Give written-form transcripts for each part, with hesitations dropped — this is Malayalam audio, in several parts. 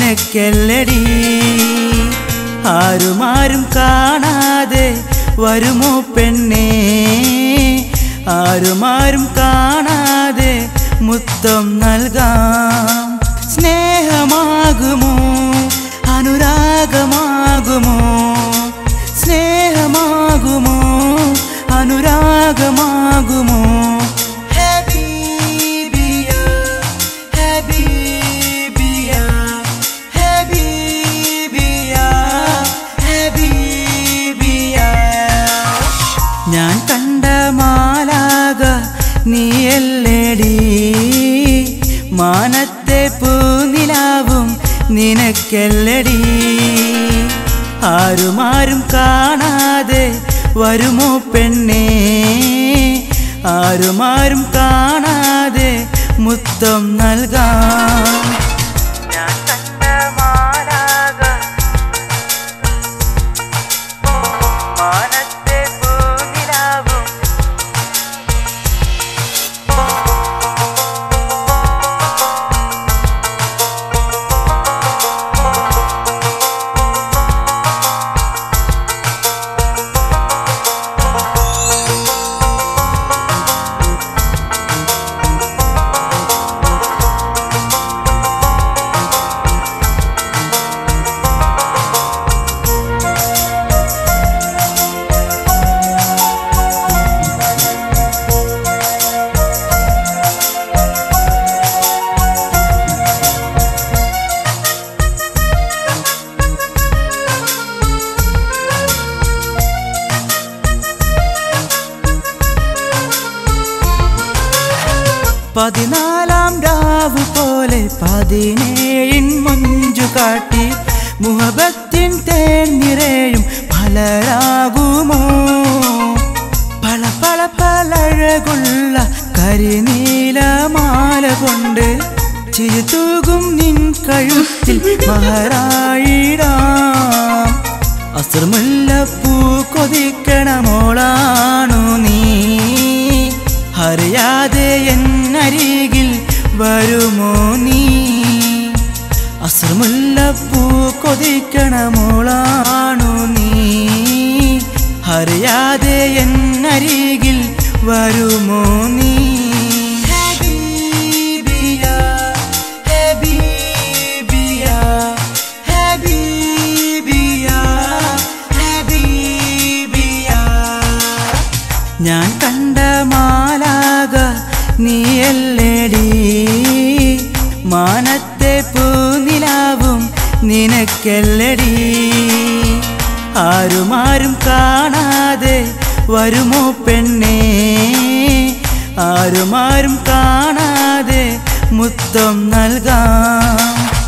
നിനക്കെല്ലടി ആരുമാരും കാണാതെ വരുമോ പെണ്ണേ ആരുമാരും കാണാതെ മുത്തം നൽകാം സ്നേഹമാകുമോ അനുരാഗമാകുമോ സ്നേഹമാകുമോ അനുരാഗമാകുമോ ഞാൻ കണ്ട മാലാക നീയല്ലേടി മാനത്തെ പൂനിലാവും നിനക്കെല്ലടി ആരുമാരും കാണാതെ വരുമോ പെണ്ണേ ആരുമാരും കാണാതെ മുത്തം നൽകാം ഞാൻ കണ്ട മാലാക മാനത്തെ പൂനിലാവും പതിനാലാം രാവു പോലെ 17 മഞ്ചു കാട്ടി മുഹബത്തിൻ തേൻ നിറയും പലരാകുമോ പല പല പലഴകുള്ള കരിനീലമാല കൊണ്ട് ചിരിതൂകും നിൻ കഴുത്തിൽ മഹറായിടാം അസ്ർമുല്ലപ്പൂ കൊതിക്കണമോളാണു നീ അറിയാതെ എന്നരികിൽ വരുമോ നീ അസ്ർമുല്ലപ്പൂ കൊതിക്കണമോളാണു നീ അറിയാതെ എന്നരികിൽ വരുമോ നീ ഞാൻ കണ്ട മാലാക നീയല്ലേടി മാനത്തെ പൂനിലാവും നിനക്കെല്ലടി ആരുമാരും കാണാതെ വരുമോ പെണ്ണേ ആരുമാരും കാണാതെ മുത്തം നൽകാം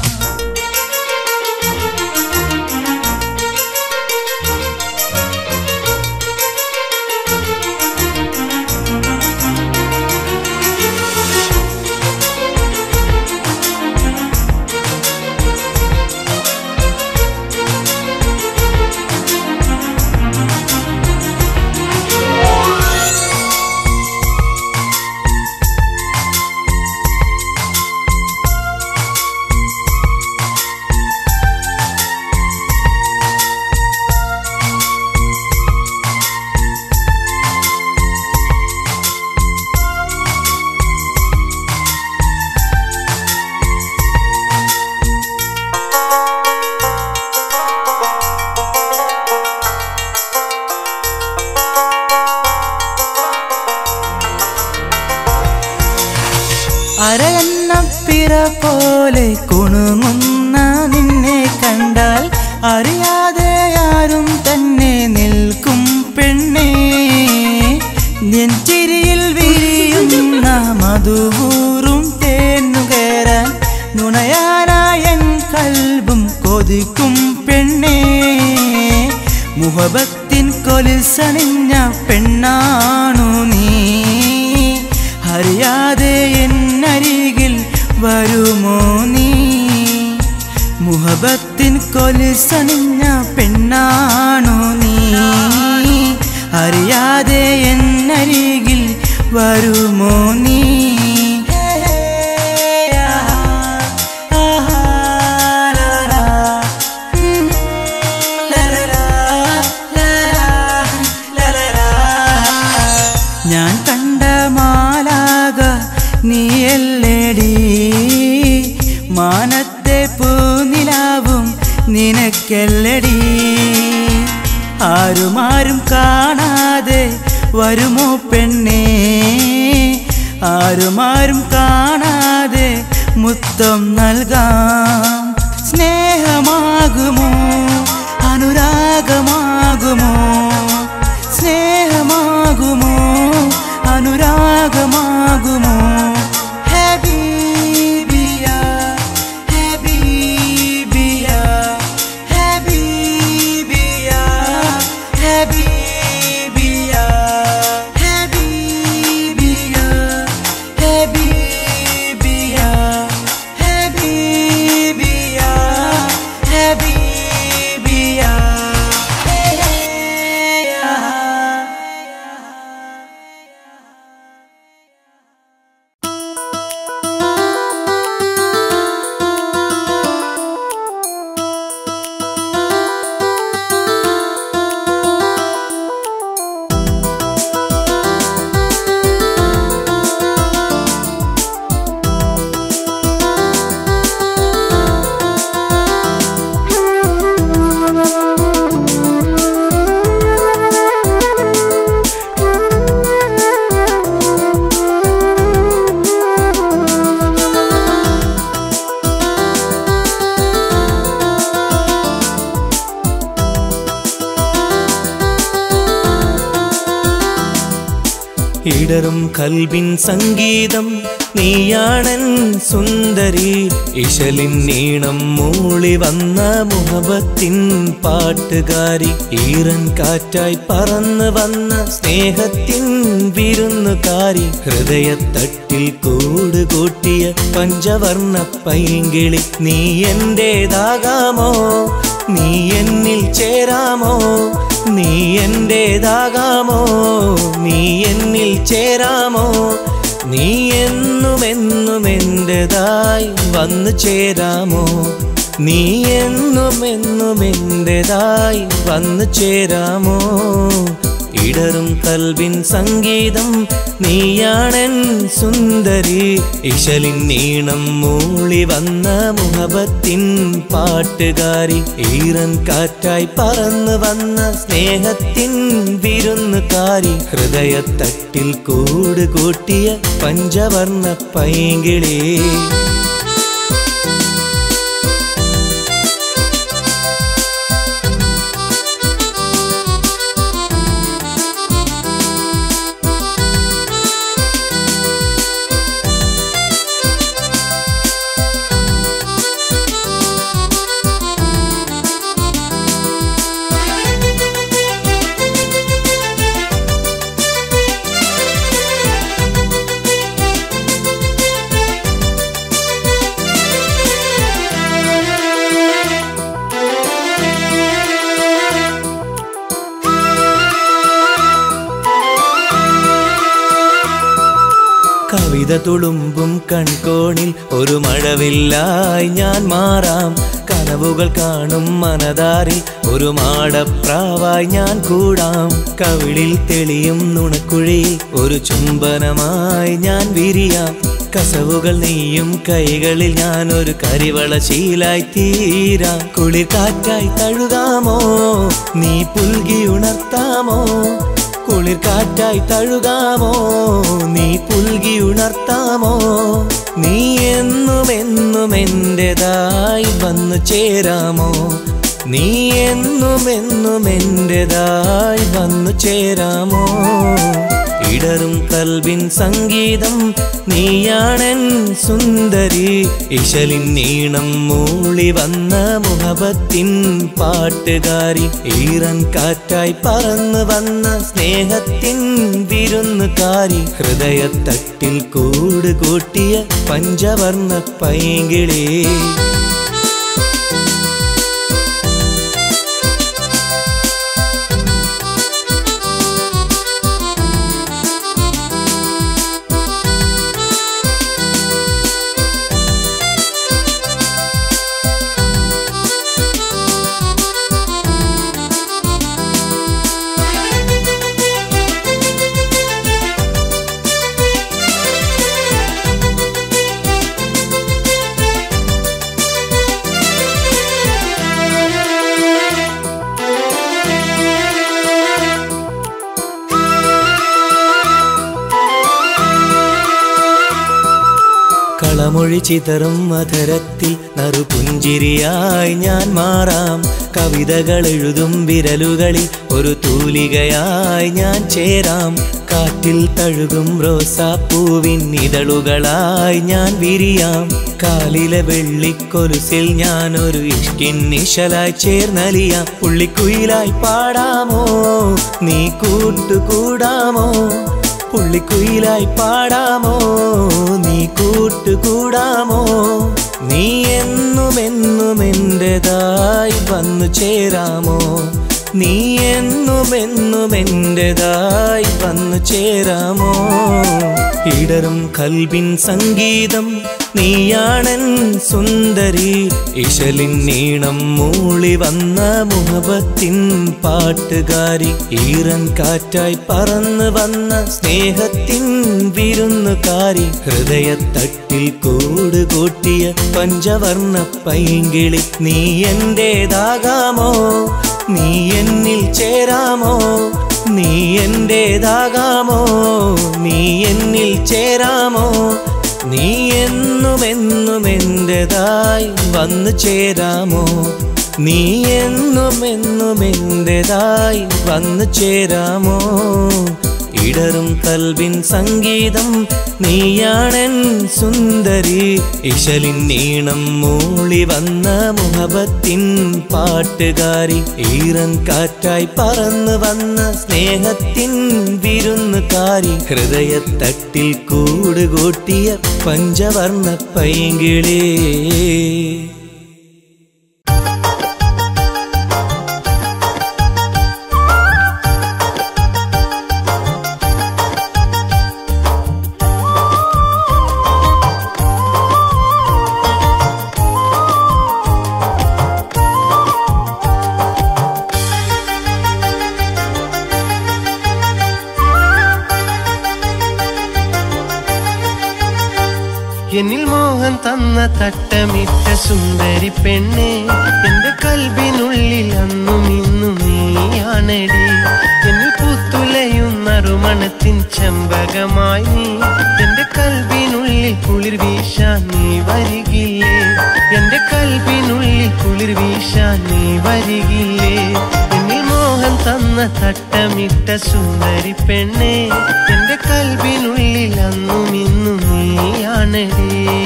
അരയന്നപ്പിര പോലെ കുണുങ്ങുന്ന നിന്നെ കണ്ടാൽ അറിയാതെ ആരും തന്നെ നിൽക്കും പെണ്ണേ നിൻ ചിരിയിൽ വിരിയുന്ന മധുവൂറും തേനുകേറാൻ നുണയാനായൻ കൽബും കൊതിക്കും പെണ്ണേ മുഹബത്തിൻ കൊലിസണിഞ്ഞ പെണ്ണാണു നീ അറിയാതെ എന്നരികിൽ വരുമോ നീ മുഹബത്തിൻ കൊലിസണിഞ്ഞ പെണ്ണാണു നീ അറിയാതെ എന്നരികിൽ വരുമോ നീ നിനക്കല്ലടി. ആരുമാരും കാണാതെ വരുമോ പെണ്ണേ, ആരുമാരും കാണാതെ മുത്തം നൽകാം. സ്നേഹമാകുമോ അനുരാഗമാകുമോ, സ്നേഹമാകുമോ അനുരാഗമാകുമോ. ഹബീബിയാ ഹബീബിയാ ഹബീബിയാ ഹബീബിയാ ഹബീബിയാ ഹബീബിയാ ഹബീബിയാ ഹബീബിയാ. ഇടറും കൽബിൻ സംഗീതം നീയാണൻ സുന്ദരി. ഇശലിൻ നീണം മൂളി വന്ന മുഹബത്തിൻ പാട്ടുകാരി. ഈറൻ കാറ്റായി പറന്നു വന്ന സ്നേഹത്തിൻ വിരുന്നുകാരി. ഹൃദയത്തട്ടിൽ കൂടുകൂട്ടിയ പഞ്ചവർണ്ണ പൈങ്കിളി. നീ എന്റേതാകാമോ, നീ എന്നിൽ ചേരാമോ, നീ എന്റേതാകാമോ, നീ എന്നിൽ ചേരാമോ. നീ എന്നുമെന്നും എന്റേതായി വന്നു ചേരാമോ, നീ എന്നുമെന്നും എന്റേതായി വന്നു ചേരാമോ. ഇടറും കൽബിൻ സംഗീതം നീയാണൻ സുന്ദരി. ഇശലിൻ നീണം മൂളി വന്ന മുഹബത്തിൻ പാട്ടുകാരി. ഈറൻ കാറ്റായി പറന്നു വന്ന സ്നേഹത്തിൻ വിരുന്നുകാരി. ഹൃദയത്തട്ടിൽ കൂടുകൂട്ടിയ പഞ്ചവർണ്ണ പൈങ്കിളി. കവിത തുളുമ്പും കൺകോണിൽ ഒരു മഴവില്ലായി ഞാൻ മാറാം. കനവുകൾ കാണും മനതാരിൽ ഒരു മാടപ്രാവായി ഞാൻ കൂടാം. കവിളിൽ തെളിയും നുണക്കുഴിയിൽ ഒരു ചുംബനമായി ഞാൻ വിരിയാം. കസവുകൾ നെയ്യും കൈകളിൽ ഞാൻ ഒരു കരിവള ശീലായി തീരാം. കുളിർ കാറ്റായി തഴുകാമോ, നീ പുൽകി ഉണർത്താമോ. കുളിർ കാറ്റായി തഴുകാമോ, നീ പുൽകി ഉണർത്താമോ. നീ എന്നുമെന്നും എന്റേതായി വന്നു ചേരാമോ, നീ എന്നുമെന്നും എന്റേതായി വന്നു ചേരാമോ. ഇടറും കൽബിൻ സംഗീതം നീയാണൻ സുന്ദരി. ഇശലിൻ നീണം മൂളി വന്ന മുഹബത്തിൻ പാട്ടുകാരി. ഈറൻ കാറ്റായി പറന്നു വന്ന സ്നേഹത്തിൻ വിരുന്നുകാരി. ഹൃദയത്തട്ടിൽ കൂടുകൂട്ടിയ പഞ്ചവർണ്ണ പൈങ്കിളി. മൊഴി ചിതറും മധുരത്തിൽ നറുപുഞ്ചിരിയായി ഞാൻ മാറാം. കവിതകൾ എഴുതും വിരലുകളിൽ ഒരു തൂലികയായി ഞാൻ ചേരാം. കാറ്റിൽ തഴുകും റോസാപ്പൂവിൻ ഇതളുകളായി ഞാൻ വിരിയാം. കാലിലെ വെള്ളിക്കൊലുസിൽ ഞാനൊരു ഇഷ്കിൻ നിശലായി ചേർന്നലിയാം. പുള്ളിക്കുയിലായി പാടാമോ നീ കൂട്ടുകൂടാമോ? പുള്ളിക്കുയിലായി പാടാമോ നീ കൂട്ടുകൂടാമോ? നീ എന്നുമെന്നും എന്റേതായി വന്നു ചേരാമോ? നീ എന്നുമെന്നും എന്റേതായി വന്നു ചേരാമോ? ഇടറും കൽബിൻ സംഗീതം നീയാണൻ സുന്ദരി. ഇശലിൻ നീണം മൂളി വന്ന മുഹബത്തിൻ പാട്ടുകാരി. ഈറൻ കാറ്റായി പറന്നു വന്ന സ്നേഹത്തിൻ വിരുന്നുകാരി. ഹൃദയത്തട്ടിൽ കൂടുകൂട്ടിയ പഞ്ചവർണ്ണ പൈങ്കിളി. നീ എന്റേതാകാമോ? നീ എന്നിൽ ചേരാമോ? നീ എന്റേതാകാമോ? നീ എന്നിൽ ചേരാമോ? നീ എന്നുമെന്നും എന്റേതായി വന്നു ചേരാമോ? നീ എന്നുമെന്നും എന്റേതായി വന്നു ചേരാമോ? ഇടറും കൽബിൻ സംഗീതം നീയാണൻ സുന്ദരി. ഇശലിൻ നീണം മൂളി വന്ന മുഹബത്തിൻ പാട്ടുകാരി. ഈറൻ കാറ്റായി പറന്നു വന്ന സ്നേഹത്തിൻ വിരുന്നുകാരി. ഹൃദയത്തട്ടിൽ കൂടുകൂട്ടിയ പഞ്ചവർണ്ണ പൈങ്കിളി. എന്നിൽ മോഹൻ തന്ന തട്ടമിട്ട സുന്ദരി പെണ്ണെ. എന്റെ കൽബിനുള്ളിൽ അന്നും ഇന്നും നീയാണടി. എന്നിൽ പൂത്തുലയുന്ന റുമണത്തിൻ ചെമ്പകമായി നീ. എന്റെ കൽബിനുള്ളിൽ കുളിർ വീശാൻ നീ വരികില്ലേ? എന്റെ കൽബിനുള്ളിൽ കുളിർ വീശാൻ നീ വരികില്ലേ? എന്നിൽ മോഹൻ തന്ന തട്ടമിട്ട സുന്ദരി പെണ്ണെ. എന്റെ കൽബിനുള്ളിൽ അന്നും ഇന്നും നീയാണടി.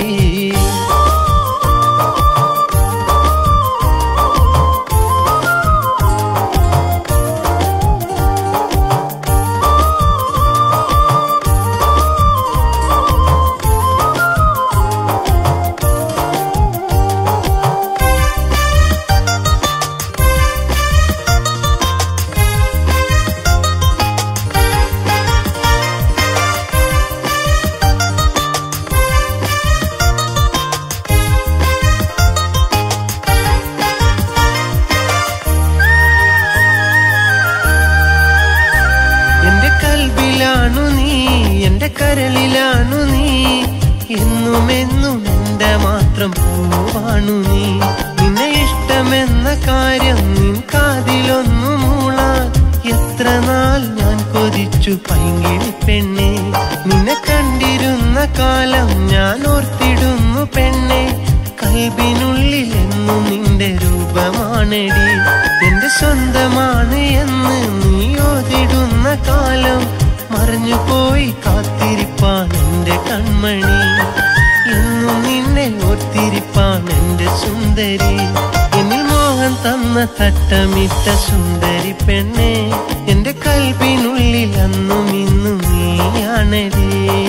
കരളിലാണു നീ. എന്നുമെന്നും എന്റെ മാത്രം പൂവാണു നീ. നിന്നെ ഇഷ്ടമെന്ന കാര്യം നിൻ കാതിലൊന്നു മൂളാൻ എത്ര നാൾ ഞാൻ കൊതിച്ചു പൈങ്കിളി പെണ്ണെ. നിന്നെ കണ്ടിരുന്ന കാലം ഞാൻ ഓർത്തിടുന്നു പെണ്ണെ. കൽബിനുള്ളിൽ എന്നും നിന്റെ രൂപമാണെടി. എന്റെ സ്വന്തമാണ് എന്ന് നീ ഓതിടുന്ന കാലം മറഞ്ഞു പോയി കാത്തിരിപ്പാൻ എന്റെ കൺമണി. എന്നും നിന്നെ ഓർത്തിരിപ്പാൻ എന്റെ സുന്ദരി. എന്നിൽ മോഹൻ തന്ന തട്ടമിട്ട സുന്ദരി പെണ്ണെ. എന്റെ കൽബിനുള്ളിൽ അന്നും ഇന്നും നീയാണടി.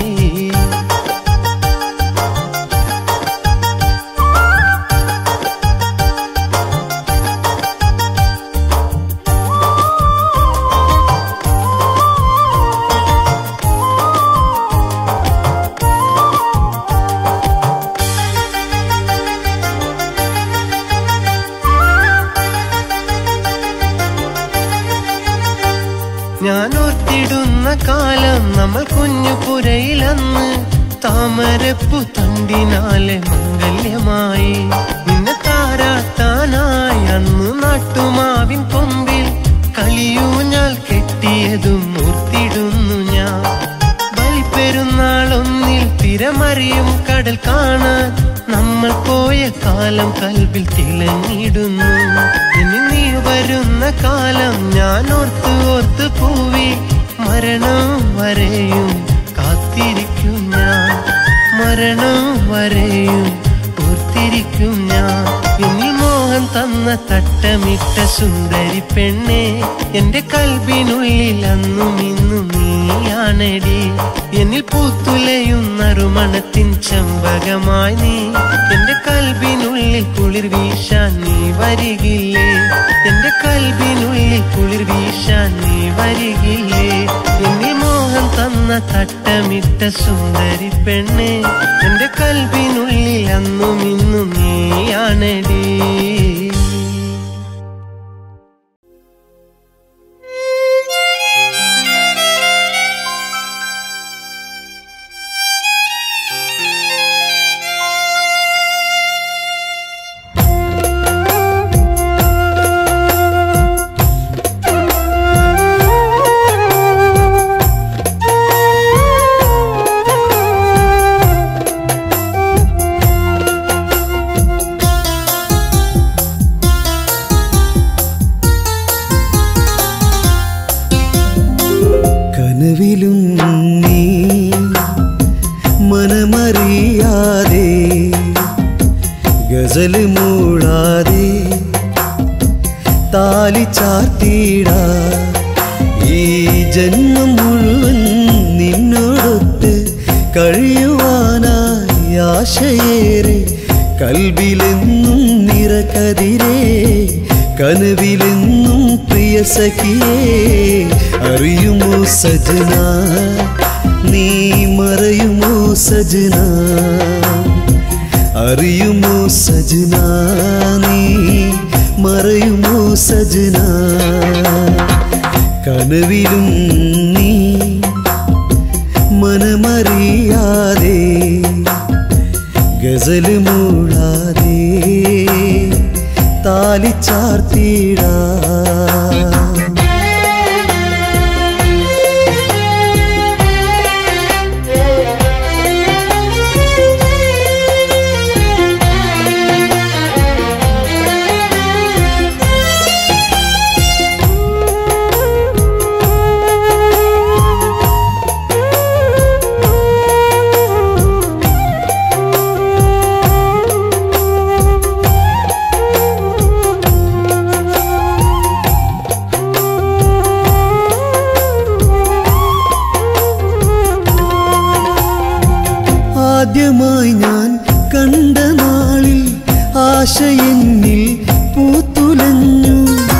ഞാൻ ഓർത്തിടുന്ന കാലം നമ്മൾ കുഞ്ഞുപുരയിലന്ന് താമരപ്പു തണ്ടിനാലെ മംഗല്യമായി. നിന്നെ താരാട്ടാനായി അന്ന് നാട്ടുമാവിൻ കൊമ്പിൽ കളിയൂഞ്ഞാൽ കെട്ടിയതും ഓർത്തിടുന്നു ഞാൻ. ബലിപ്പെരുന്നാളൊന്നിൽ തിരമറിയും കട കടൽ കാണാൻ നമ്മൾ പോയ കാലം കൽബിൽ തിളങ്ങിടുന്നു. ഇനി നീ വരുന്ന കാലം ഞാൻ ഓർത്ത് ഓർത്ത് പൂവി മരണം വരെയും കാത്തിരിക്കും ഞാൻ, മരണം വരെയും ഓർത്തിരിക്കും ഞാൻ. എന്നിൽ മോഹൻ തന്ന തട്ടമിട്ട സുന്ദരി പെണ്ണെ, എന്റെ കൽബിനുള്ളിൽ അന്നും ഇന്നും നീയാണെടി. എന്നിൽ പൂത്തുലയുന്ന റുമണത്തിൻ ചെമ്പകമായി നീ, എന്റെ കൽബിനുള്ളിൽ കുളിർ വീശാൻ നീ വരികില്ലേ, എന്റെ കൽബിനുള്ളിൽ കുളിർ വീശാൻ നീ വരികില്ലേ. എന്നിൽ മോഹൻ തന്ന തട്ടമിട്ട സുന്ദരി പെണ്ണെ, എന്റെ കൽബിനുള്ളിൽ അന്നും ഇന്നും നീയാണെടി. കനവിലും നീ മനമറിയാതെ ഗസല് മൂടാതെ താലി ചാർത്തിടാ ഈ ജന്മം മുഴുവൻ നിന്നോടൊത്ത് കഴിയുവാനായി ആശയേറെ കൽബിലെന്നും നിറകതിരേ കനവിലെന്നും പ്രിയ സഖിയേ അറിയുമോ സജന നീ മറയുമോ സജന അറിയുമോ സജന നീ മറയുമോ സജന കനവിലും നീ മനമറിയാതെ ഗസല് മൂടാതെ താലി ചാർത്തിടാ ആദ്യമായി ഞാൻ കണ്ട നാളിൽ ആശയെന്നിൽ പൂത്തുലഞ്ഞു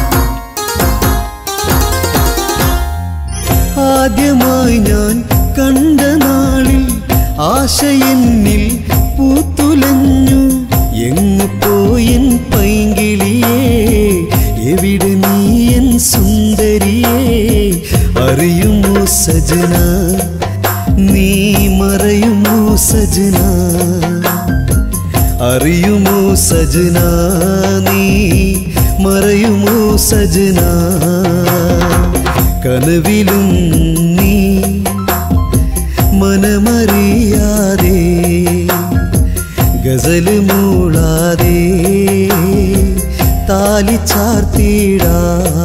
ആദ്യമായി ഞാൻ കണ്ട നാളിൽ ആശയെന്നിൽ പൂത്തുലഞ്ഞു എങ്ങു പോയൻ പൈങ്കിളിയേ എവിടെ നീ എൻ സുന്ദരിയേ അറിയുമോ സജന നീ മറയുമോ സജന അറിയുമോ സജന നീ മറയുമോ സജന കനവിലും നീ മനമറിയാതെ ഗസല് മൂടാതെ താലി ചാർത്തിടാ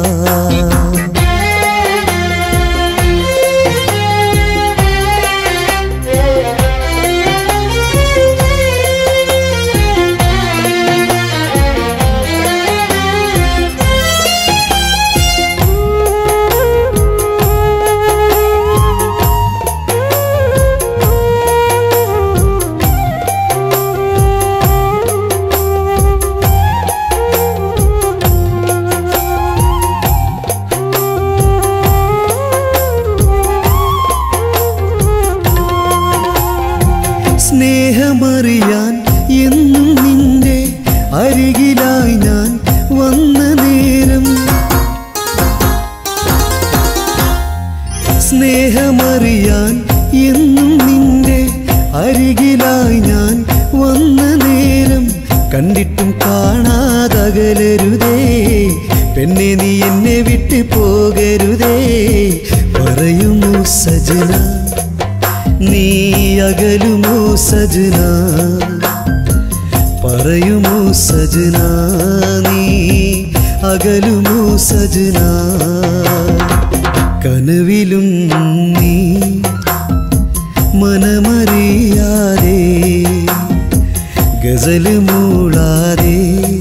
സ്നേഹമറിയാൻ എന്നും നിന്റെ അരികിലായി ഞാൻ വന്ന നേരം സ്നേഹമറിയാൻ എന്നും നിന്റെ അരികിലായി ഞാൻ വന്ന നേരം കണ്ടിട്ടും കാണാതകലരുതേ പെണ്ണെ നീ എന്നെ വിട്ടു പോകരുതേ പറയുമോ സജന നീ അകലുമോ സജന പറയുമോ സജന നീ അകലുമോ സജന കനവിലും നീ മനമറിയാതെ ഗസല് മൂളാതെ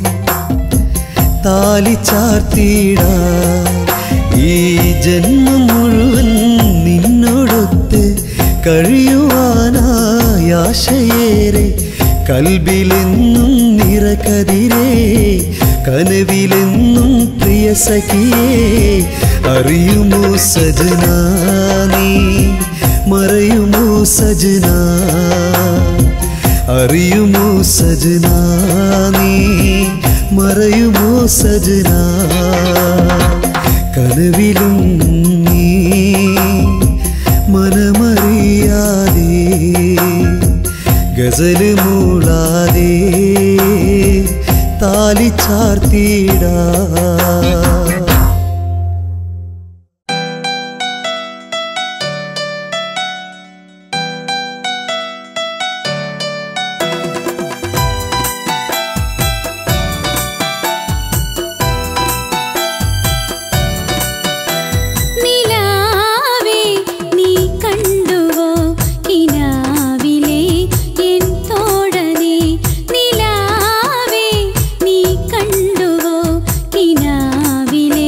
താലി ചാർത്തിടാ ഈ ജന്മം മുഴുവൻ നിന്നോടൊത്ത് കഴിയുവാനായി ആശയേറെ കൽബിലെന്നും നിറകതിരേ കനവിലെന്നും പ്രിയ സഖിയേ അറിയുമോ സജന നീ മറയുമോ സജന അറിയുമോ സജന നീ മറയുമോ സജന കനവിലും നീ മനമറിയാതെ ഗസല് മൂളാതെ താലി ചാർത്തിടാ നിലാവേ നീ കണ്ടുവോ കിനാവിലെ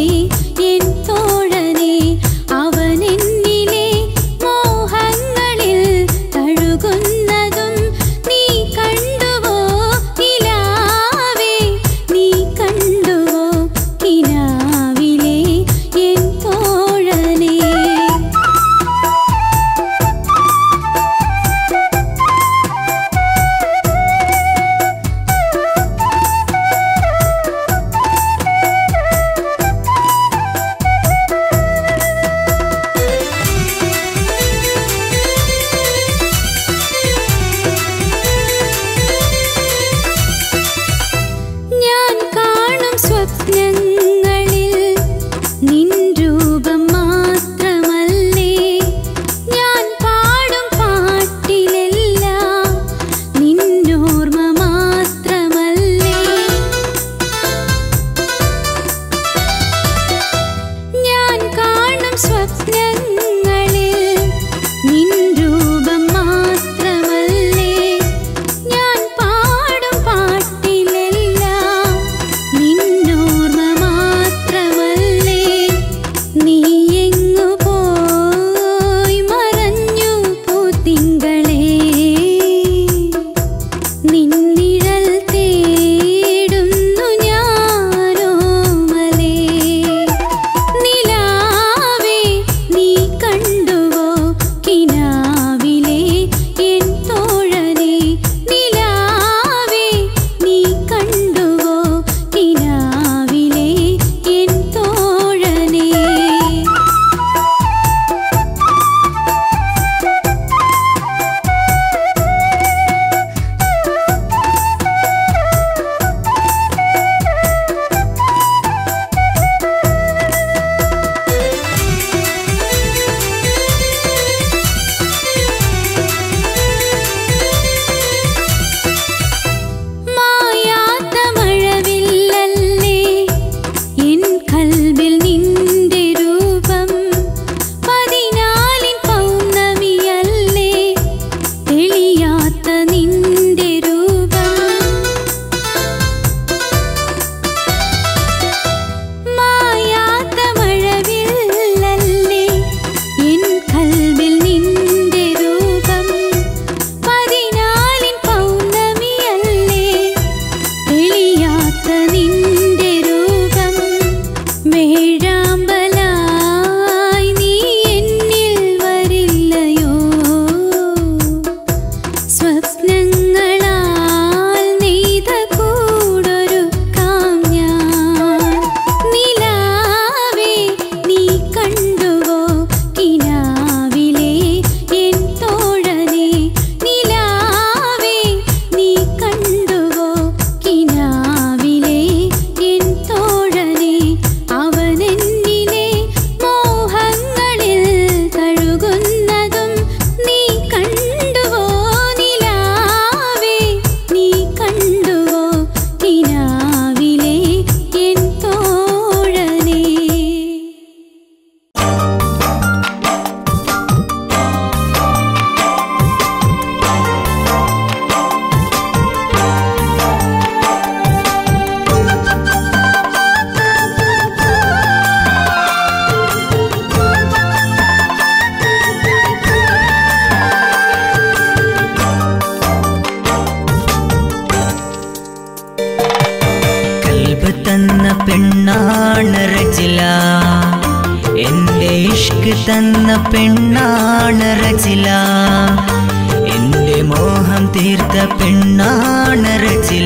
പെണ്ണാണ് റജില എന്റെ ഇഷ്ക് തന്ന പെണ്ണാണ് റജില എന്റെ മോഹം തീർത്ത പെണ്ണാണ് റജില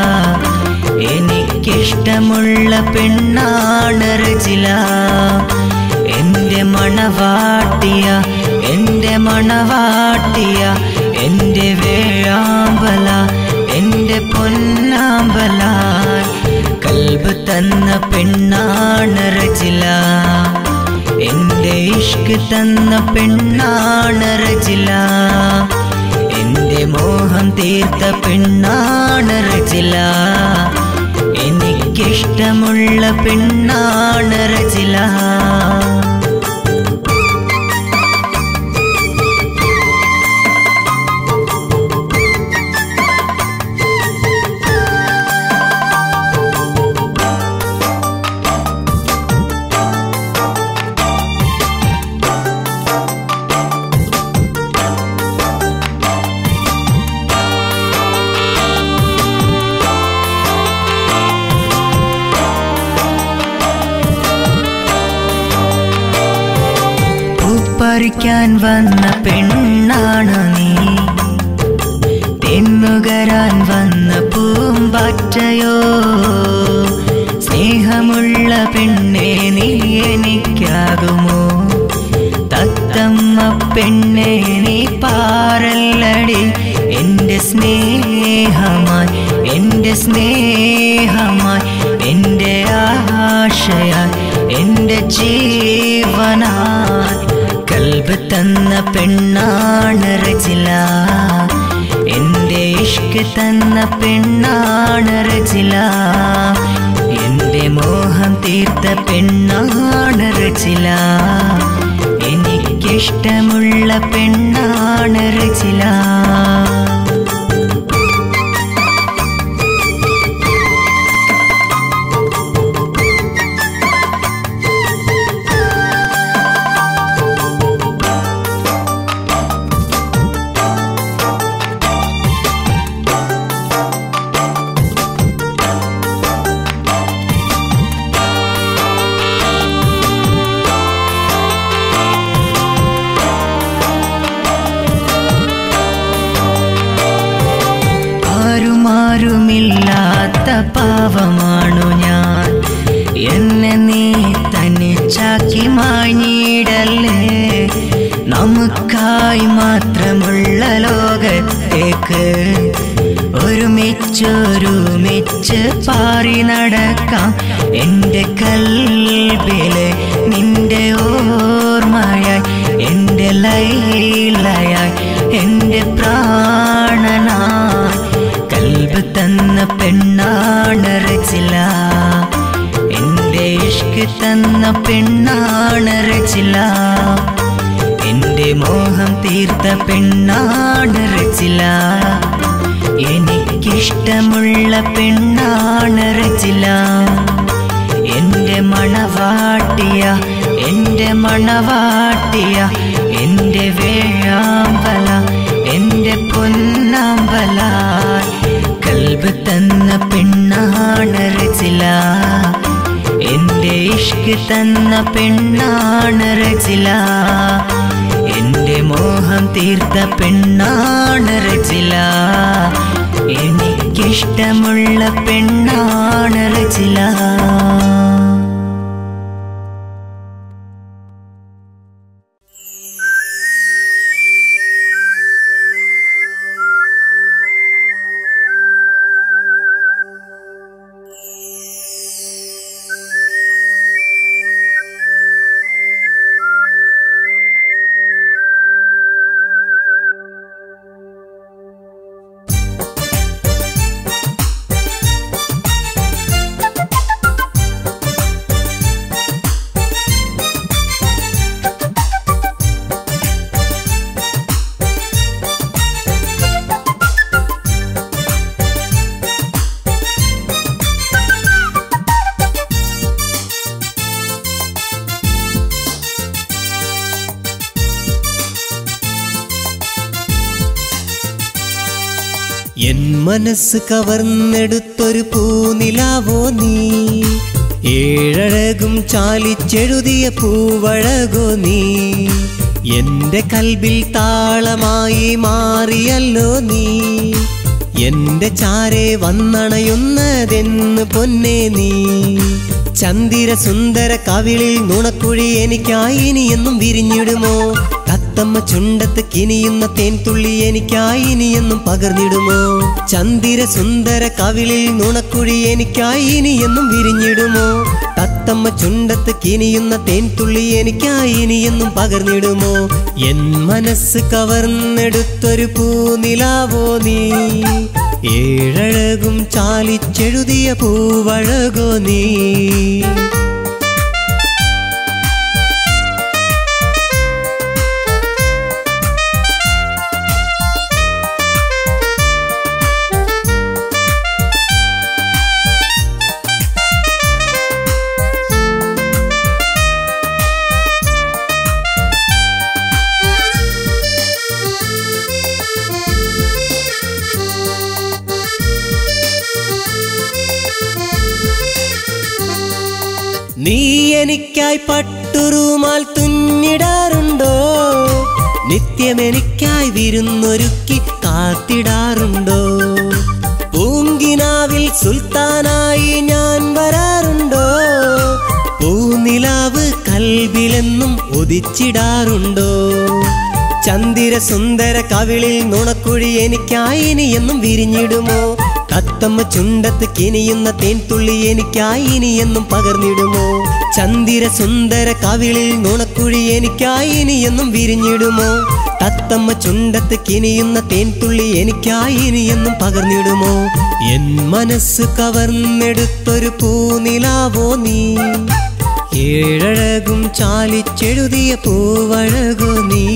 എനിക്കിഷ്ടമുള്ള പെണ്ണാണ് റജില എന്റെ മണവാട്ടിയ എന്റെ മണവാട്ടിയ എന്റെ വേഴാമ്പല എന്റെ പൊന്നാമ്പല കൽബ് തന്ന പെണ്ണാണ് റജില എന്റെ ഇഷ്ക് തന്ന പെണ്ണാണ് റജില എന്റെ മോഹം തീർത്ത പെണ്ണാണ് റജില എനിക്കിഷ്ടമുള്ള പെണ്ണാണ് റജില പറിക്കാൻ വന്ന പെണ്ണാണ് നീ തെന്നുകരാൻ വന്ന പൂമ്പാറ്റയോ സ്നേഹമുള്ള പെണ്ണെ നീ എനിക്കാകുമോ തത്തമ്മ പെണ്ണെ നീ പാറല്ലടി എന്റെ സ്നേഹമായി എന്റെ സ്നേഹമായി എന്റെ ആശയായി എന്റെ ജീവനായി കൽബ് തന്ന പെണ്ണാണ് റജില എന്റെ ഇഷ്ക് തന്ന പെണ്ണാണ് റജില എന്റെ മോഹം തീർത്ത പെണ്ണാണ് റജില എനിക്കിഷ്ടമുള്ള പെണ്ണാണ് റജില ആരുമില്ലാത്ത പാവമാണു ഞാൻ എന്നെ നീ തനിച്ചാക്കി മാഞ്ഞിടല്ലേ നമുക്കായി മാത്രമുള്ള ലോകത്തേക്ക് ഒരുമിച്ചൊരുമിച്ച് പാറി നടക്കാം എന്റെ കൽബിലെ നിന്റെ ഓർമ്മയായി എന്റെ ലൈലയായി എന്റെ പ്രാണനായി കൽബ് തന്ന പെണ്ണാണ് റജില എന്റെ ഇഷ്ക് തന്ന പെണ്ണാണ് റജില എന്റെ മോഹം തീർത്ത പെണ്ണാണ് റജില എനിക്കിഷ്ടമുള്ള പെണ്ണാണ് റജില എന്റെ മണവാട്ടിയ എന്റെ മണവാട്ടിയ എന്റെ വേഴാമ്പല എന്റെ പൊന്നാമ്പല കൽബ് തന്ന പെണ്ണാണ് റജില എന്റെ ഇഷ്ക് തന്ന പെണ്ണാണ് റജില എന്റെ മോഹം തീർത്ത പെണ്ണാണ് റജില എനിക്കിഷ്ടമുള്ള പെണ്ണാണ് റജില എൻ മനസ്സ് കവർന്നെടുത്തൊരു പൂനിലാവോ നീ ഏഴഴകും ചാലിച്ചെഴുതിയ പൂവഴകോ നീ എന്റെ കൽബിൽ താളമായി മാറിയല്ലോ നീ എന്റെ ചാരെ വന്നണയുന്നതെന്ന് പൊന്നേ നീ ചന്ദിര സുന്ദര കവിളിൽ നുണക്കുഴി എനിക്കായി ഇനിയെന്നും വിരിഞ്ഞിടുമോ തത്തമ്മ ചുണ്ടത്ത് കിനിയുന്ന തേൻതുള്ളി എനിക്കായി ഇനിയെന്നും പകർന്നിടുമോ ചന്ദിര സുന്ദര കവിളിൽ നുണക്കുഴി എനിക്കായി ഇനിയെന്നും വിരിഞ്ഞിടുമോ തത്തമ്മ ചുണ്ടത്ത് കിനിയുന്ന തേൻതുള്ളി എനിക്കായി ഇനിയെന്നും പകർന്നിടുമോ എൻ മനസ്സ് കവർന്നെടുത്തൊരു പൂനിലാവോ നീ ഏഴഴകും ചാലിച്ചെഴുതിയ പൂവഴകോ നീ നീ എനിക്കായി പട്ടുറുമാൽ തുന്നിടാറുണ്ടോ നിത്യമെനിക്കായി വിരുന്നൊരുക്കി കാത്തിടാറുണ്ടോ പൂങ്കിനാവിൽ സുൽത്താനായി ഞാൻ വരാറുണ്ടോ പൂനിലാവ് കൽബിലെന്നും ഉദിച്ചിടാറുണ്ടോ ചന്ദിര സുന്ദര കവിളിൽ നുണക്കുഴി എനിക്കായി ഇനിയെന്നും വിരിഞ്ഞിടുമോ തത്തമ്മ ചുണ്ടത്ത് കിനിയുന്ന തേൻതുള്ളി എനിക്കായി ഇനിയെന്നും പകർന്നിടുമോ ചന്ദിര സുന്ദര കവിളിൽ നുണക്കുഴി എനിക്കായി ഇനിയെന്നും വിരിഞ്ഞിടുമോ തത്തമ്മ ചുണ്ടത്ത് കിനിയുന്ന തേൻതുള്ളി എനിക്കായി ഇനിയെന്നും പകർന്നിടുമോ എൻ മനസ്സ് കവർന്നെടുത്തൊരു പൂനിലാവോ നീ ഏഴഴകും ചാലിച്ചെഴുതിയ പൂവഴകോ നീ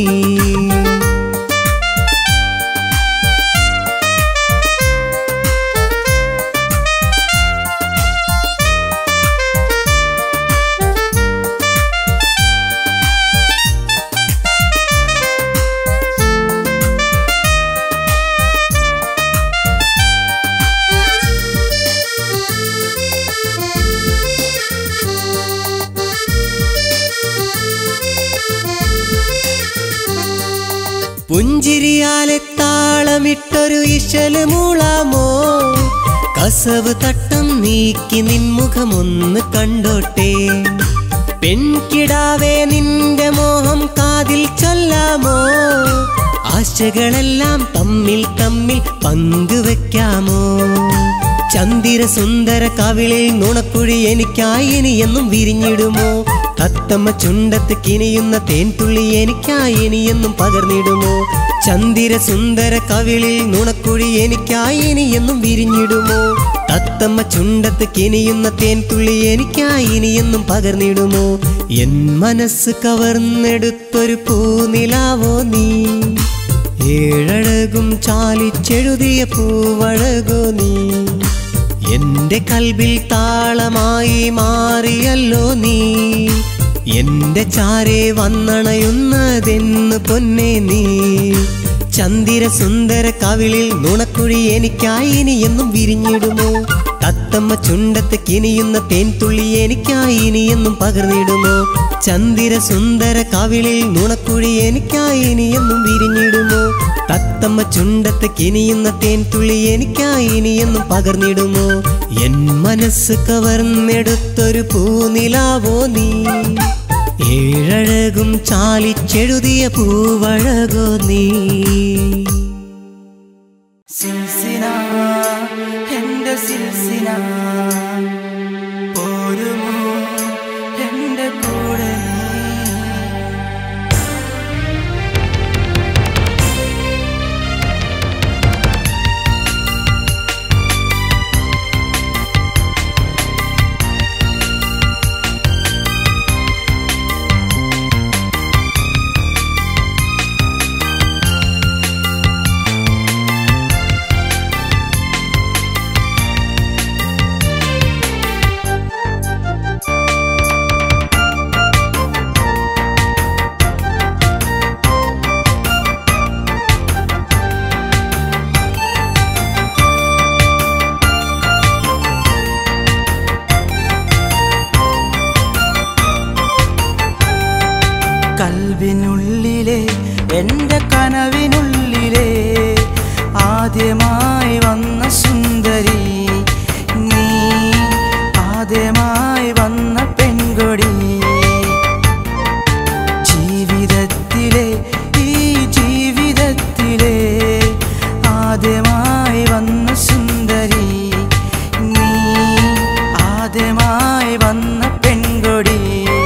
പുഞ്ചിരിയാലെ താളമിട്ടൊരു ഇശല് മൂളാമോ കസവ് തട്ടം നീക്കി നിൻമുഖമൊന്ന് കണ്ടോട്ടെ പെൺകിടാവേ നിന്റെ മോഹം കാതിൽ ചൊല്ലാമോ ആശകളെല്ലാം തമ്മിൽ തമ്മിൽ പങ്കുവെക്കാമോ ചന്ദിര സുന്ദര കവിളിൽ നുണക്കുഴി എനിക്കായി ഇനിയെന്നും വിരിഞ്ഞിടുമോ തത്തമ്മ ചുണ്ടത്ത് കിനിയുന്ന തേൻതുള്ളി എനിക്കായി ഇനിയെന്നും പകർന്നിടുമോ ചന്ദിര സുന്ദര കവിളിൽ നുണക്കുഴി എനിക്കായി ഇനിയെന്നും വിരിഞ്ഞിടുമോ തത്തമ്മ ചുണ്ടത്ത് കിനിയുന്ന തേൻതുള്ളി എനിക്കായി ഇനിയെന്നും പകർന്നിടുമോ എൻ മനസ്സ് കവർന്നെടുത്തൊരു പൂനിലാവോ നീ ഏഴഴകും ചാലിച്ചെഴുതിയ പൂവഴകോ നീ എന്റെ കൽബിൽ താളമായി മാറിയല്ലോ നീ എന്റെ ചാരെ വന്നണയുന്നതെന്ന് പൊന്നേ നീ ചന്ദിര സുന്ദര കവിളിൽ നുണക്കുഴി എനിക്കായി ഇനിയെന്നും വിരിഞ്ഞിടുമോ തത്തമ്മ ചുണ്ടത്ത് കിനിയുന്ന തേൻതുള്ളി എനിക്കായി ഇനിയെന്നും പകർന്നിടുമോ ചന്ദിര സുന്ദര കവിളിൽ നുണക്കുഴി എനിക്കായി ഇനിയെന്നും വിരിഞ്ഞിടുമോ തത്തമ്മ ചുണ്ടത്ത് കിനിയുന്ന തേൻതുള്ളി എനിക്കായി ഇനിയെന്നും പകർന്നിടുമോ എൻ മനസ്സ് കവർന്നെടുത്തൊരു പൂനിലാവോ നീ ഏഴഴകും ചാലിച്ചെഴുതിയ പൂവഴകോ നീ സിൽസില എന്റെ സിൽസില പോരുമോ എന്റെ കൂടെ കൽവിനുള്ളിലെ എൻ്റെ കനവിനുള്ളിലെ ആദ്യമായി വന്ന സുന്ദരി നീ, ആദ്യമായി വന്ന പെൺകൊടി. ജീവിതത്തിലെ ഈ ജീവിതത്തിലെ ആദ്യമായി വന്ന സുന്ദരി നീ, ആദ്യമായി വന്ന പെൺകൊടി.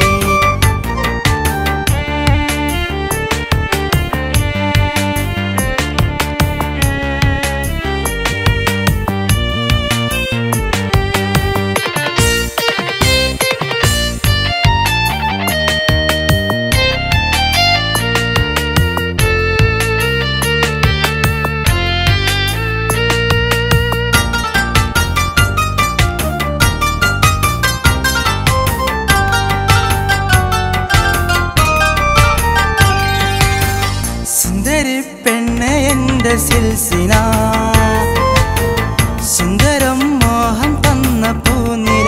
സുന്ദരി പെണ്ണ് എൻ്റെ സിൽസിന, സുന്ദരം മോഹം തന്ന പൂനില,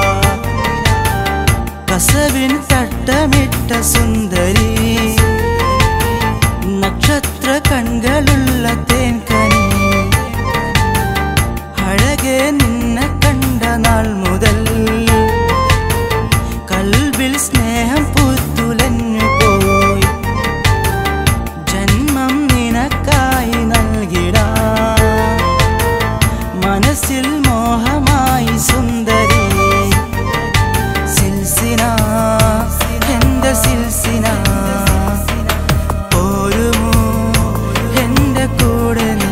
കസവിൻ തട്ടമിട്ട സുന്ദരി, നക്ഷത്ര കൺകളുള്ള തേൻകനി. അഴകെ നിന്നെ കണ്ട നാൾ മുതൽ കൽബിൽ സ്നേഹം പൂത്തുലഞ്ഞു പോയി. ജന്മം നിനക്കായി നൽകിടാം, മനസ്സിൽ മോഹമായി സുന്ദരി. സിൽസിന എൻ്റെ സിൽസിന, പോരുമോ എൻ്റെ കൂടെ നീ.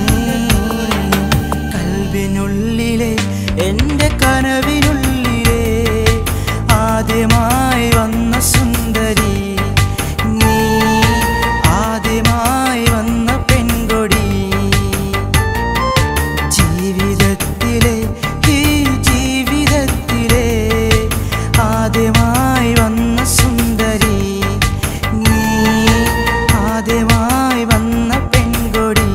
കൽവിനുള്ളിലെ എൻ്റെ കനവിനുള്ളിലെ ആദ്യമായി വന്ന സുന്ദരി നീ, ആദ്യമായി വന്ന പെൺകൊടി. ജീവിതത്തിലെ ഈ ജീവിതത്തിലെ ആദ്യമായി വന്ന സുന്ദരി നീ, ആദ്യമായി വന്ന പെൺകൊടി.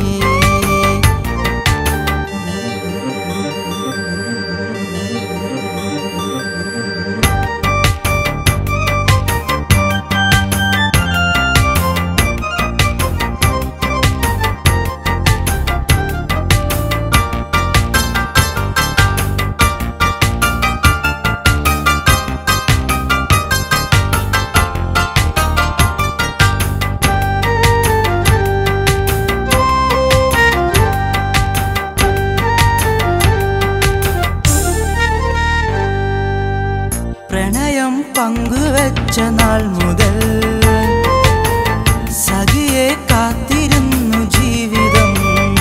പ്രണയം പങ്കുവച്ച നാൾ മുതൽ സഖിയെ കാത്തിരുന്നു ജീവിതം.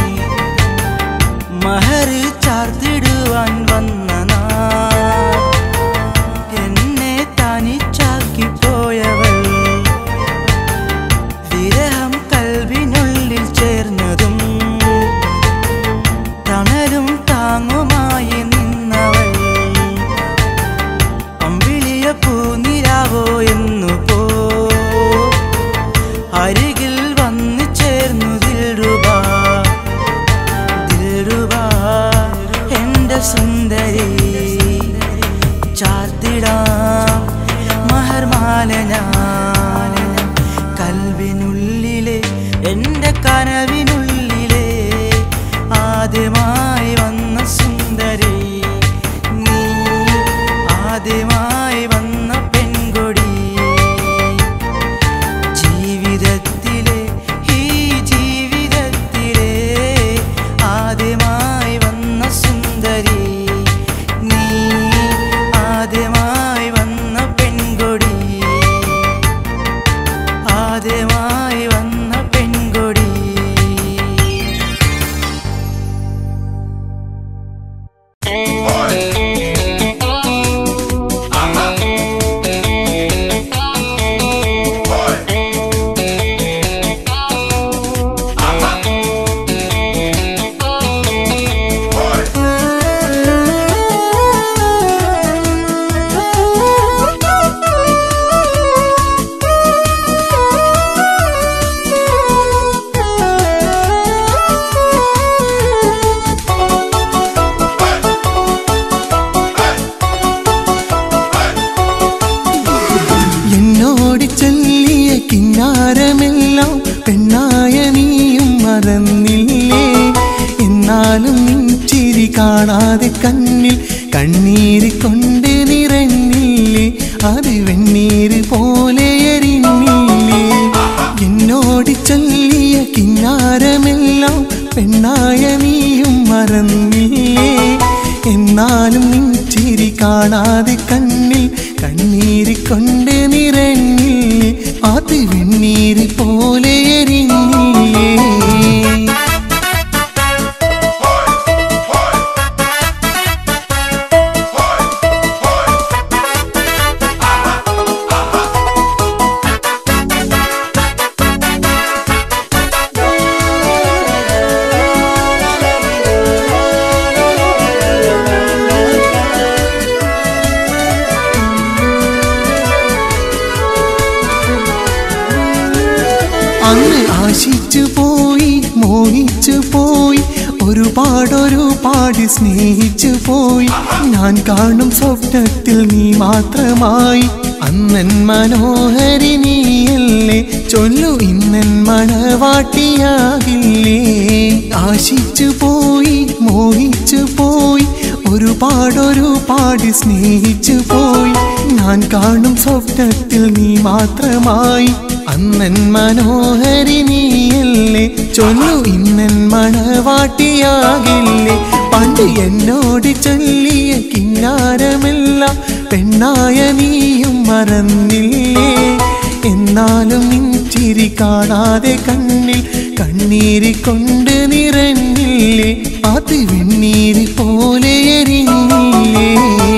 മഹർ ചാർത്തിടുവാൻ വന്ന നാൾ എന്നെ തനിച്ചാക്കി പോയവൾ. വിരഹം കൽവിനുള്ളിൽ ചേർന്നതും തണലും താങ്ങുമായി നിന്നവൾ. അമ്പിളിയ പൂനിരാവോ എന്നു പോ അരികിൽ വന്നു ചേർന്നു ദിൽറുബാ, ദിൽറുബാ എൻ്റെ സുന്ദരി. ചാർത്തിടാം മഹർമാല ഞാൻ, കൽവിനുള്ളിലെ എൻ്റെ കനവിനുള്ളിലെ ആദ്യമായി വന്ന സുന്ദരി നീ, ആദ്യമായി വന്ന പെൺകൊടി. ജീവിതത്തിലെ ഈ ജീവിതത്തിലെ ആദ്യമായി വന്ന സുന്ദരി നീ, ആദ്യമായി വന്ന പെൺകൊടി. ആദ്യമായി കാണാതെ കണ്ണിൽ കണ്ണീര് കൊണ്ട് നിറഞ്ഞില്ലേ അത് വെണ്ണീര് പോലെ എരിഞ്ഞില്ലേ എന്നോട് ചൊല്ലിയ കിന്നാരമെല്ലാം പെണ്ണായ നീയും മറന്നില്ലേ എന്നാലും നിൻ ചിരി കാണാതെ കണ്ണിൽ കണ്ണീര് കൊണ്ട് നിറഞ്ഞില്ലേ അത് വെണ്ണീര് പോലെ എരിഞ്ഞില്ലേ അന്ന് ആശിച്ചു പോയി മോഹിച്ചു പോയി ഒരുപാട് സ്നേഹിച്ചു പോയി ഞാൻ കാണും സ്വപ്നത്തിൽ നീ മാത്രമായി അന്നൻ മനോഹരി നീയല്ലേ ചൊല്ലു ഇന്നൻ മണവാട്ടിയാകില്ലേ ആശിച്ചു പോയി മോഹിച്ചു പോയി ഒരുപാട് സ്നേഹിച്ചു പോയി ഞാൻ കാണും സ്വപ്നത്തിൽ നീ മാത്രമായി അന്നൻ മനോഹരി നീയല്ലേ ചൊല്ലു ഇന്നൻ മണവാട്ടിയാകില്ലേ പണ്ട് എന്നോട് ചൊല്ലിയ കിന്നാരമെല്ലാം പെണ്ണായ നീയും മറന്നില്ലേ എന്നാലും നിൻ ചിരി കാണാതെ കണ്ണിൽ കണ്ണീര് കൊണ്ട് നിറഞ്ഞില്ലേ അത് വെണ്ണീര് പോലെ എരിഞ്ഞില്ലേ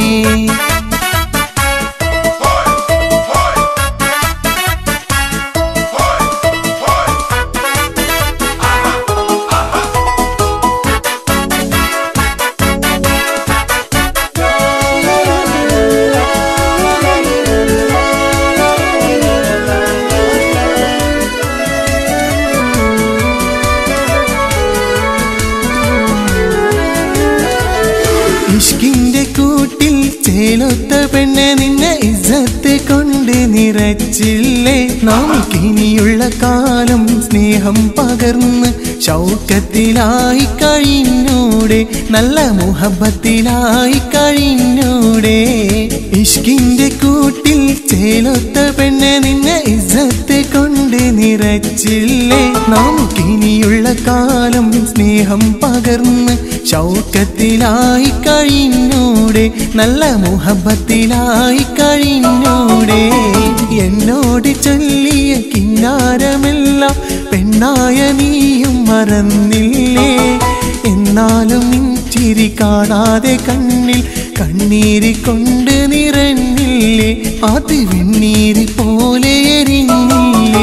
ഇഷ്കിന്റെ കൂട്ടിൽ ചേലൊത്ത പെണ്ണെ നിന്നെ ഇസ്സത്ത് കൊണ്ട് നിറച്ചില്ലേ നമുക്കിനിയുള്ള കാലം സ്നേഹം പകർന്ന് ശൗക്കത്തിലായി കഴിഞ്ഞൂടെ നല്ല മുഹബത്തിലായി കഴിഞ്ഞൂടെ ഇഷ്കിന്റെ കൂട്ടിൽ ചേലൊത്ത പെണ്ണെ നിന്നെ ഇസ്സത്ത് കൊണ്ട് നിറച്ചില്ലേ നമുക്കിനിയുള്ള കാലം സ്നേഹം പകർന്ന് ശൗക്കത്തിലായി കഴിഞ്ഞൂടെ നല്ല മുഹബത്തിലായി കഴിഞ്ഞൂടെ എന്നോട് ചൊല്ലിയ കിന്നാരമെല്ലാം പെണ്ണായ നീയും മറന്നില്ലേ എന്നാലും നിൻ ചിരി കാണാതെ കണ്ണിൽ കണ്ണീര് കൊണ്ട് നിറഞ്ഞില്ലേ അത് വെണ്ണീര് പോലെ എരിഞ്ഞില്ലേ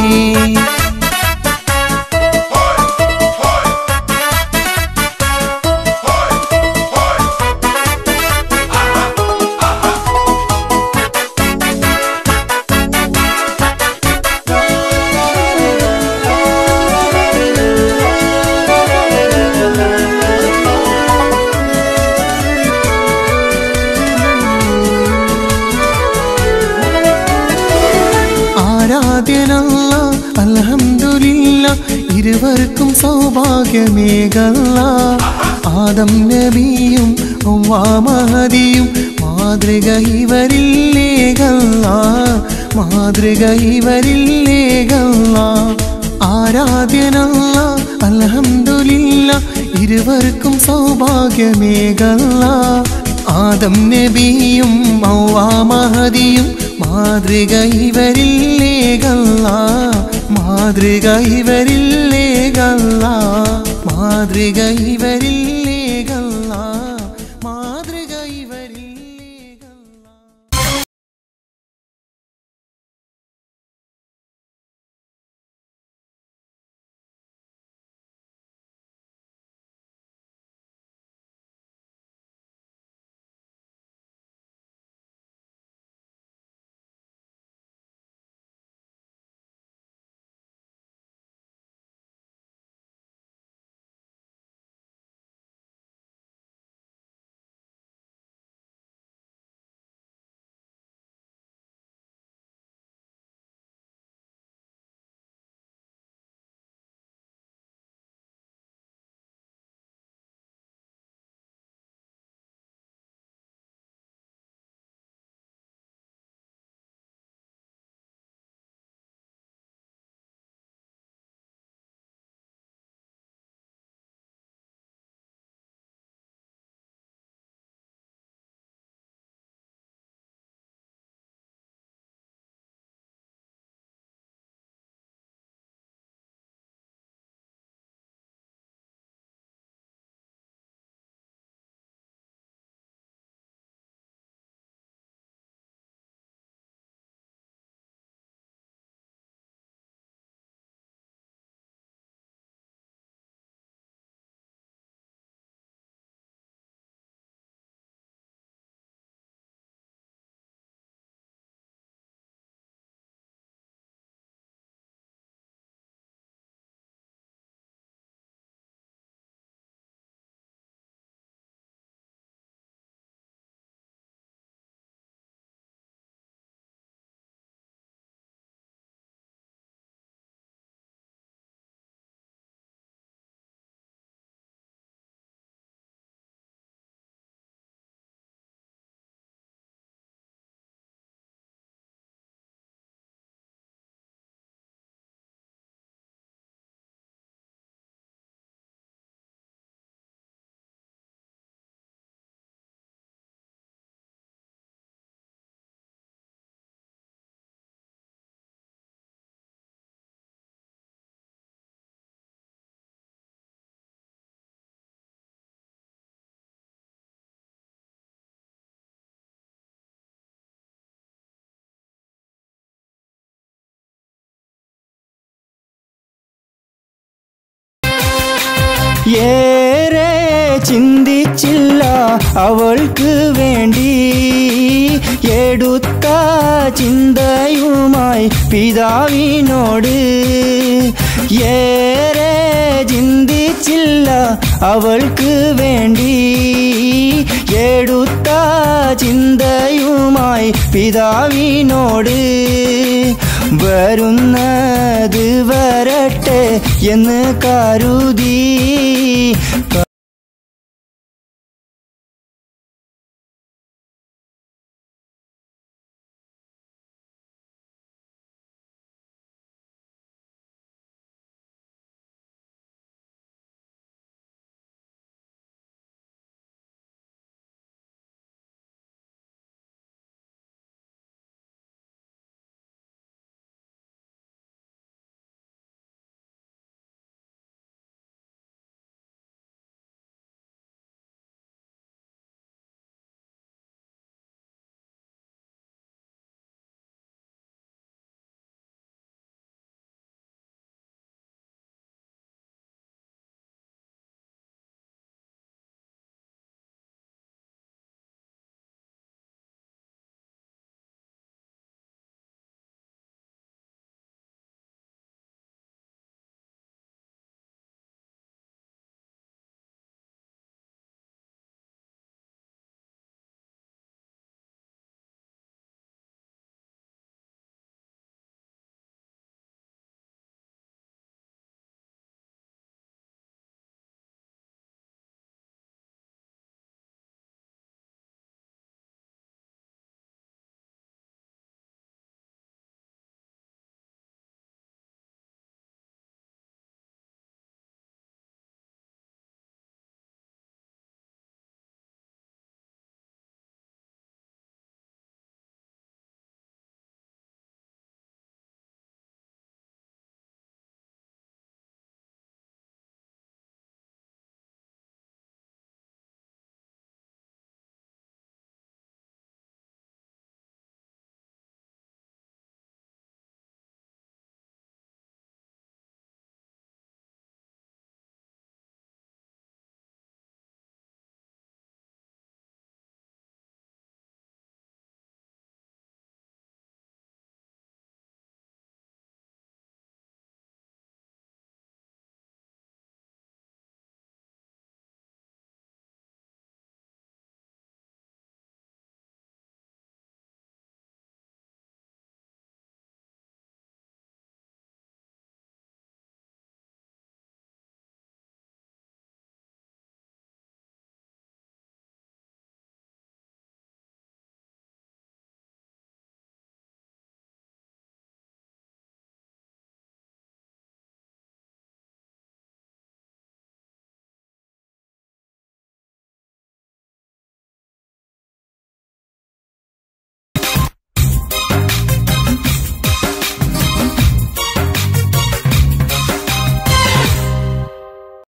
ആരാധ്യനല്ല അൽഹംദുലില്ല ഇരുവർക്കും സൗഭാഗ്യമേകല്ല ആദം നബിയും ഹവ്വാ മഹദിയും മാതൃക ഇവരില്ലേകല്ല മാതൃക ഇവരില്ലേകല്ല ആരാധ്യനല്ല അൽഹംദുലില്ല ഇരുവർക്കും സൗഭാഗ്യമേകല്ല ആദം നബിയും ഹവ്വാ മഹദിയും മാതൃക ഇവരില്ലേകല്ല മാതൃക ഇവരില്ലേകല്ല മാതൃക ഇവരില്ലേകല്ല മാതൃക ഇവരില്ലേകല്ല ഏറെ ചിന്തിച്ചില്ല അവൾക്ക് വേണ്ടി എടുത്ത ചിന്തയുമായി പിതാവിനോട് ഏറെ ചിന്തിച്ചില്ല അവൾക്ക് വേണ്ടി എടുത്ത ചിന്തയുമായി പിതാവിനോട് വരുന്നത് വരട്ടെ എന്ന് കരുതി